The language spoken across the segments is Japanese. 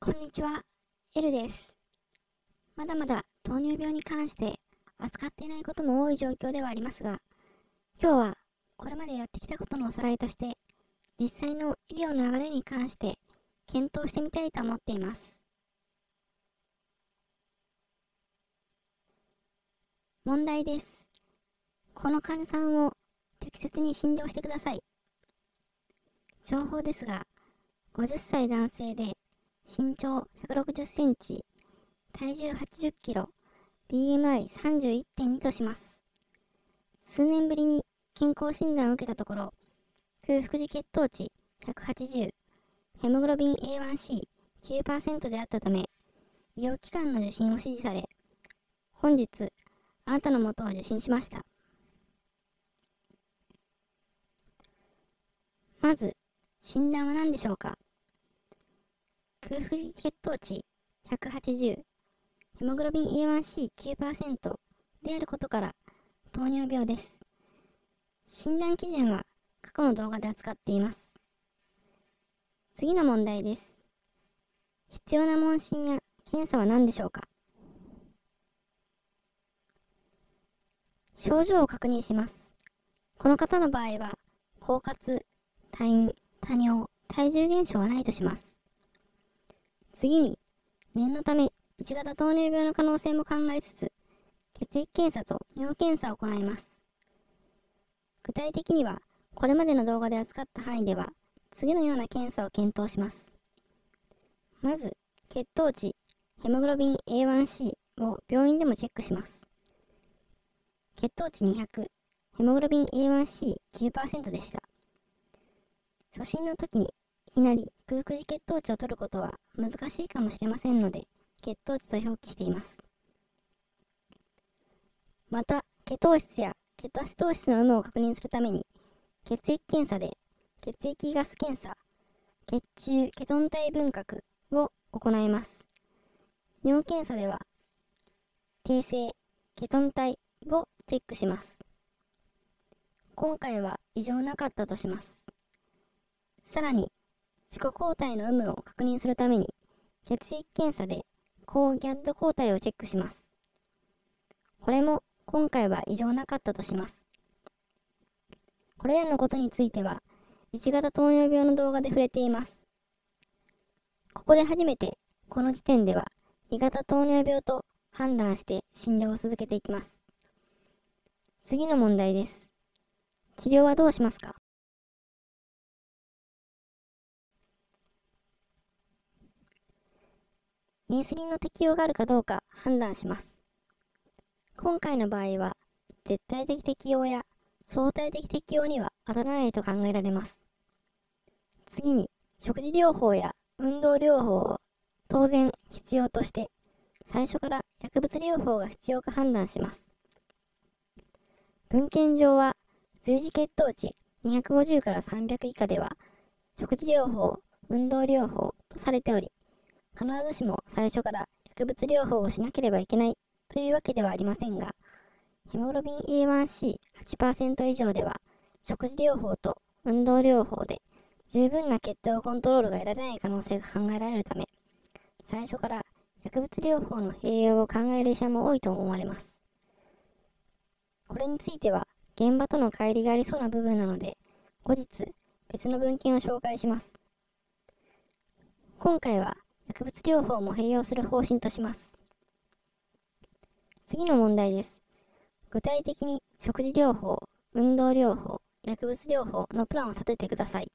こんにちは、エルです。まだまだ糖尿病に関して扱っていないことも多い状況ではありますが、今日はこれまでやってきたことのおさらいとして、実際の医療の流れに関して検討してみたいと思っています。問題です。この患者さんを適切に診療してください。情報ですが、50歳男性で身長160センチ、体重80キロ、BMI31.2 とします。数年ぶりに健康診断を受けたところ、空腹時血糖値180、ヘモグロビン A1C9% であったため、医療機関の受診を指示され、本日、あなたの元を受診しました。まず、診断は何でしょうか。空腹時血糖値180、ヘモグロビン A1C9% であることから糖尿病です。診断基準は過去の動画で扱っています。次の問題です。必要な問診や検査は何でしょうか。症状を確認します。この方の場合は、狡猾、多飲、多尿、体重減少はないとします。次に、念のため、1型糖尿病の可能性も考えつつ、血液検査と尿検査を行います。具体的には、これまでの動画で扱った範囲では、次のような検査を検討します。まず、血糖値、ヘモグロビン A1C を病院でもチェックします。血糖値200、ヘモグロビン A1C9% でした。初診の時にいきなり空腹時血糖値を取ることは難しいかもしれませんので、血糖値と表記しています。また、ケトーシスやケトアシトーシスの有無を確認するために、血液検査で血液ガス検査、血中ケトン体分割を行います。尿検査では、低性ケトン体をチェックします。今回は異常なかったとします。さらに、自己抗体の有無を確認するために、血液検査で抗ギャッド抗体をチェックします。これも今回は異常なかったとします。これらのことについては、1型糖尿病の動画で触れています。ここで初めて、この時点では2型糖尿病と判断して診療を続けていきます。次の問題です。治療はどうしますか。インスリンの適用があるかどうか判断します。今回の場合は、絶対的適用や相対的適用には当たらないと考えられます。次に、食事療法や運動療法を当然必要として、最初から薬物療法が必要か判断します。文献上は、随時血糖値250から300以下では、食事療法、運動療法とされており、必ずしも最初から薬物療法をしなければいけないというわけではありませんが、ヘモグロビン A1C8% 以上では、食事療法と運動療法で十分な血糖コントロールが得られない可能性が考えられるため、最初から薬物療法の併用を考える医者も多いと思われます。これについては、現場との乖離がありそうな部分なので、後日別の文献を紹介します。今回は薬物療法も併用する方針とします。次の問題です。具体的に食事療法、運動療法、薬物療法のプランを立ててください。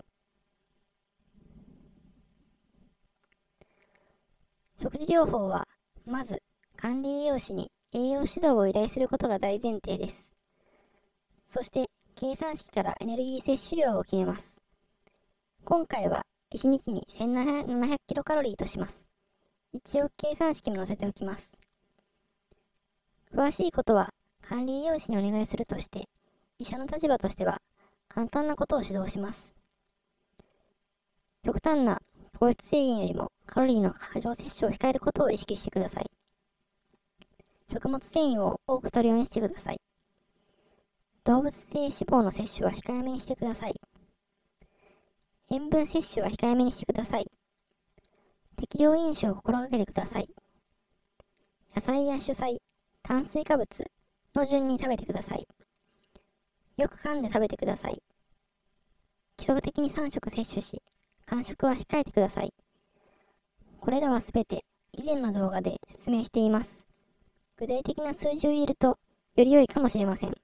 食事療法は、まず管理栄養士に栄養指導を依頼することが大前提です。そして、計算式からエネルギー摂取量を決めます。今回は1日に1700キロカロリーとします。一応計算式も載せておきます。詳しいことは管理栄養士にお願いするとして、医者の立場としては簡単なことを指導します。極端な糖質制限よりもカロリーの過剰摂取を控えることを意識してください。食物繊維を多く摂るようにしてください。動物性脂肪の摂取は控えめにしてください。塩分摂取は控えめにしてください。 適量飲酒を心がけてください。野菜や主菜、炭水化物の順に食べてください。よく噛んで食べてください。規則的に3食摂取し、間食は控えてください。これらはすべて以前の動画で説明しています。具体的な数字を言えるとより良いかもしれません。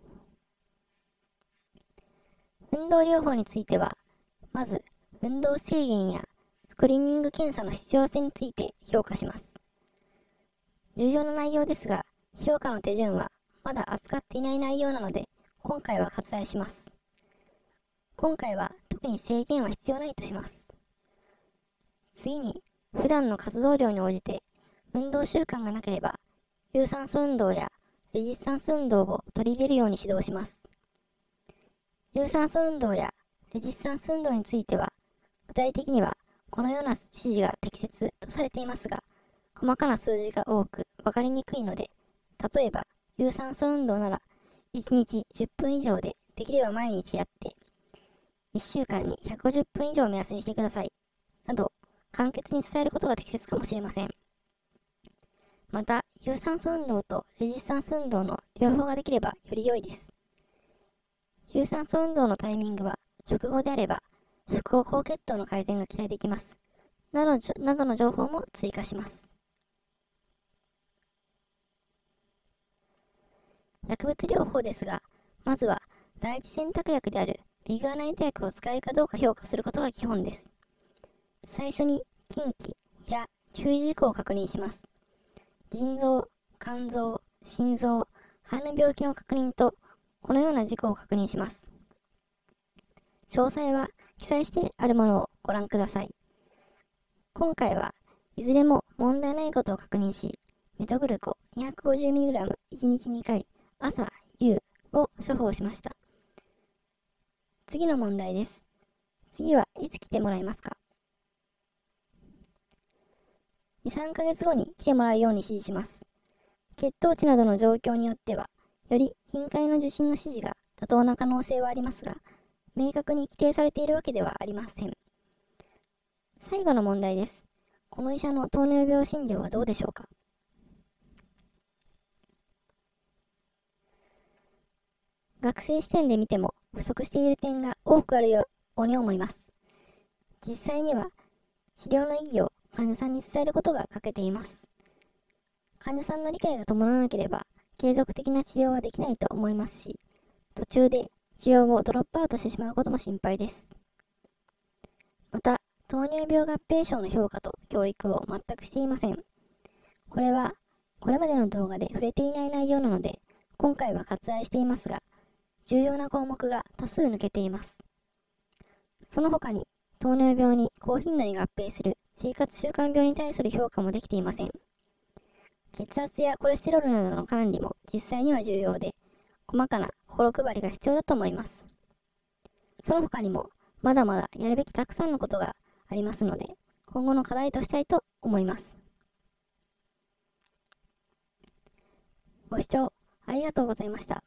運動療法については、まず運動制限やスクリーニング検査の必要性について評価します。重要な内容ですが、評価の手順はまだ扱っていない内容なので、今回は割愛します。今回は特に制限は必要ないとします。次に、普段の活動量に応じて運動習慣がなければ、有酸素運動やレジスタンス運動を取り入れるように指導します。有酸素運動やレジスタンス運動については、具体的にはこのような指示が適切とされていますが、細かな数字が多く分かりにくいので、例えば有酸素運動なら1日10分以上でできれば毎日やって、1週間に150分以上を目安にしてください。など、簡潔に伝えることが適切かもしれません。また、有酸素運動とレジスタンス運動の両方ができればより良いです。有酸素運動のタイミングは、食後であれば、食後高血糖の改善が期待できます。などの情報も追加します。薬物療法ですが、まずは第一選択薬であるビグアナイト薬を使えるかどうか評価することが基本です。最初に禁忌や注意事項を確認します。腎臓、肝臓、心臓、肺の病気の確認と、このような事項を確認します。詳細は記載してあるものをご覧ください。今回はいずれも問題ないことを確認し、メトグルコ 250mg 1日2回、朝、夕を処方しました。次の問題です。次はいつ来てもらえますか？ 2、3ヶ月後に来てもらうように指示します。血糖値などの状況によっては、より頻回の受診の指示が妥当な可能性はありますが、明確に規定されているわけではありません。最後の問題です。この医者の糖尿病診療はどうでしょうか？学生視点で見ても不足している点が多くあるように思います。実際には治療の意義を患者さんに伝えることが欠けています。患者さんの理解が伴わなければ継続的な治療はできないと思いますし、途中で治療をドロップアウトしてしまうことも心配です。また、糖尿病合併症の評価と教育を全くしていません。これはこれまでの動画で触れていない内容なので、今回は割愛していますが、重要な項目が多数抜けています。その他に、糖尿病に高頻度に合併する生活習慣病に対する評価もできていません。血圧やコレステロールなどの管理も実際には重要で、細かな心配りが必要だと思います。その他にも、まだまだやるべきたくさんのことがありますので、今後の課題としたいと思います。ご視聴ありがとうございました。